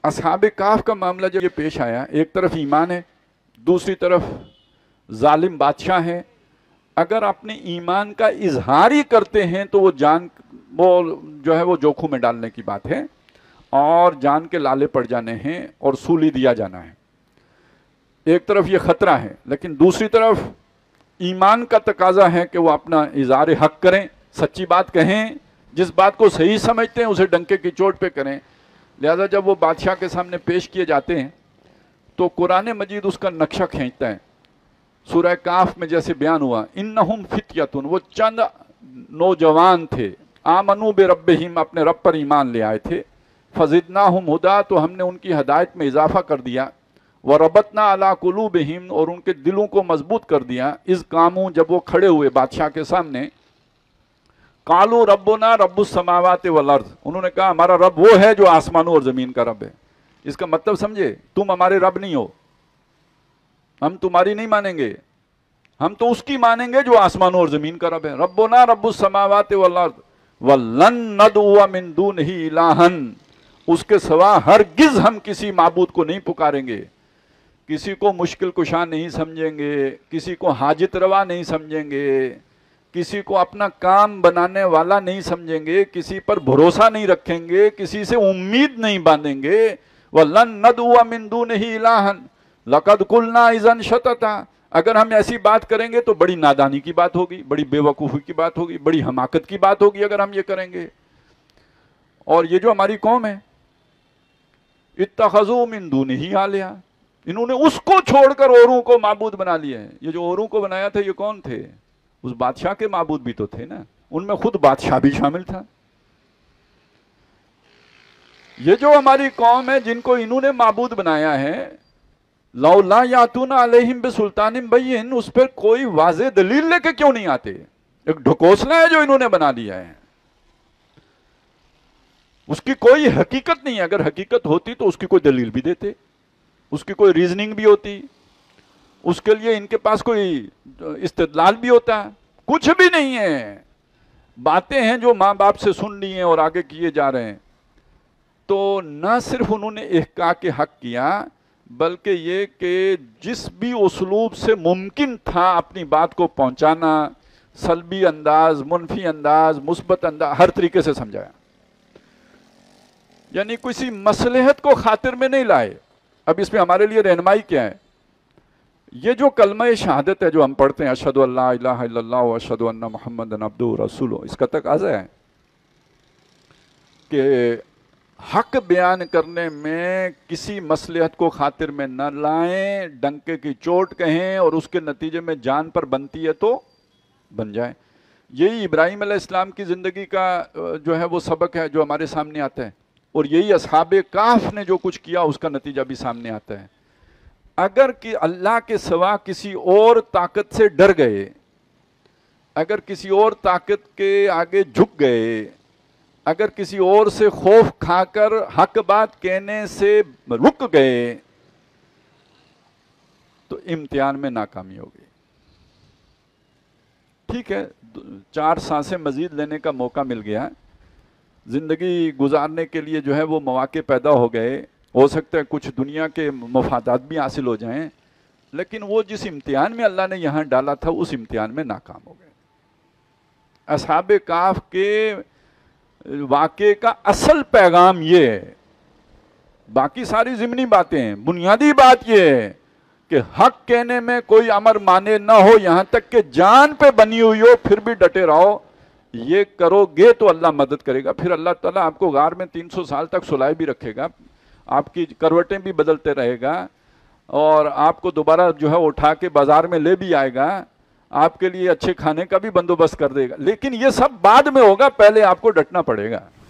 اصحاب کہف کا معاملہ جب یہ پیش آیا، ایک طرف ایمان ہے، دوسری طرف ظالم بادشاہ ہے، اگر اپنے ایمان کا اظہار ہی کرتے ہیں تو وہ جو ہے وہ جوکھوں میں ڈالنے کی بات ہے، اور جان کے لالے پڑ جانے ہیں اور سولی دیا جانا ہے۔ ایک طرف یہ خطرہ ہے، لیکن دوسری طرف ایمان کا تقاضا ہے کہ وہ اپنا اظہار حق کریں، سچی بات کہیں، جس بات کو صحیح سمجھتے ہیں اسے ڈنکے کی چوٹ پہ کریں۔ لہذا جب وہ بادشاہ کے سامنے پیش کیے جاتے ہیں تو قرآن مجید اس کا نقشہ کھینچتا ہے۔ سورہ کہف میں جیسے بیان ہوا، انہم فتیتن، وہ چند نوجوان تھے، آمنو بربہم، اپنے رب پر ایمان لے آئے تھے، فزدناہم ہدا، تو ہم نے ان کی ہدایت میں اضافہ کر دیا، وربطنا علی قلوبہم، اور ان کے دلوں کو مضبوط کر دیا، اذ قاموا، جب وہ کھڑے ہوئے بادشاہ کے سامنے، قالوا ربنا رب السماوات والارض، انہوں نے کہا ہمارا رب وہ ہے جو آسمانوں اور زمین کا رب ہے۔ اس کا مطلب سمجھے، تم ہمارے رب نہیں ہو، ہم تمہاری نہیں مانیں گے، ہم تو اس کی مانیں گے جو آسمانوں اور زمین کا رب ہے۔ ربنا رب السماوات والارض ولن ندعو من دونہ الہا، اس کے سوا ہرگز ہم کسی معبود کو نہیں پکاریں گے، کسی کو مشکل کشا نہیں سمجھیں گے، کسی کو حاجت روا نہیں سمجھیں گے، کسی کو اپنا کام بنانے والا نہیں سمجھیں گے، کسی پر بھروسہ نہیں رکھیں گے، کسی سے امید نہیں باندھیں گے۔ وَلَن نَدْعُوَ مِن دُونِهِ إِلَٰهًا لَقَدْ قُلْنَا إِذًا شَطَطًا، اگر ہم ایسی بات کریں گے تو بڑی نادانی کی بات ہوگی، بڑی بے وقوفی کی بات ہوگی، بڑی حماقت کی بات ہوگی اگر ہم یہ کریں گے۔ اور یہ جو ہماری قوم ہے، اتخذوا من دونہ آلہہ، انہوں نے اس کو چھوڑ کر اوروں کو معبود بنا لیا ہے۔ یہ جو اوروں کو بنایا تھا یہ کون تھے؟ اس بادشاہ کے معبود بھی تو تھے نا، ان میں خود بادشاہ بھی شامل تھا۔ یہ جو ہماری قوم ہے جن کو انہوں نے معبود بنایا ہے، لولا یاتون علیہم بسلطان بین، اس پر کوئی واضح دلیل لے کے کیوں نہیں آتے؟ ایک ڈھکوسلا ہے جو انہوں نے بنا لیا ہے، اس کی کوئی حقیقت نہیں ہے۔ اگر حقیقت ہوتی تو اس کی کوئی دلیل بھی دیتے، اس کی کوئی ریزننگ بھی ہوتی، اس کے لیے ان کے پاس کوئی استدلال بھی ہوتا، کچھ بھی نہیں ہے۔ باتیں ہیں جو ماں باپ سے سن لی ہیں اور آگے کیے جا رہے ہیں۔ تو نہ صرف انہوں نے احقاق حق کیا، بلکہ یہ کہ جس بھی اسلوب سے ممکن تھا اپنی بات کو پہنچانا، سلبی انداز، منفی انداز، مثبت انداز، ہر طریقے سے سمجھایا، یعنی کسی مصلحت کو خاطر میں نہیں لائے۔ اب اس میں ہمارے لیے رہنمائی کیا ہے؟ یہ جو کلمہ شہادت ہے جو ہم پڑھتے ہیں، اشہد ان لا الہ الا اللہ و اشہد ان محمد عبدہ و رسولہ، اس کا تقاضا ہے کہ حق بیان کرنے میں کسی مصلحت کو خاطر میں نہ لائیں، ڈنکے کی چوٹ کہیں، اور اس کے نتیجے میں جان پر بنتی ہے تو بن جائے۔ یہی ابراہیم علیہ السلام کی زندگی کا جو ہے وہ سبق ہے جو ہمارے سامنے آتا ہے، اور یہی اصحاب کہف نے جو کچھ کیا اس کا نتیجہ بھی سامنے آتا ہے۔ اگر کہ اللہ کے سوا کسی اور طاقت سے ڈر گئے، اگر کسی اور طاقت کے آگے جھک گئے، اگر کسی اور سے خوف کھا کر حق بات کہنے سے رک گئے، تو امتحان میں ناکامی ہوگی۔ ٹھیک ہے، 4 سانسیں مزید لینے کا موقع مل گیا، زندگی گزارنے کے لیے جو ہے وہ مواقع پیدا ہو گئے، ہو سکتا ہے کچھ دنیا کے مفادات بھی حاصل ہو جائیں، لیکن وہ جس امتحان میں اللہ نے یہاں ڈالا تھا اس امتحان میں ناکام ہو گئے۔ اصحاب کہف کے واقعے کا اصل پیغام یہ ہے، باقی ساری ضمنی باتیں ہیں، بنیادی بات یہ ہے کہ حق کہنے میں کوئی امر مانے نہ ہو، یہاں تک کہ جان پہ بنی ہوئی ہو پھر بھی ڈٹے رہو۔ یہ کرو گے تو اللہ مدد کرے گا، پھر اللہ تعالیٰ آپ کو غار میں 300 سال تک سلائے بھی رکھے گا، آپ کی کروٹیں بھی بدلتے رہے گا، اور آپ کو دوبارہ جو ہے اٹھا کے بازار میں لے بھی آئے گا، آپ کے لیے اچھے کھانے کا بھی بندوبست کر دے گا۔ لیکن یہ سب بعد میں ہوگا، پہلے آپ کو ڈٹنا پڑے گا۔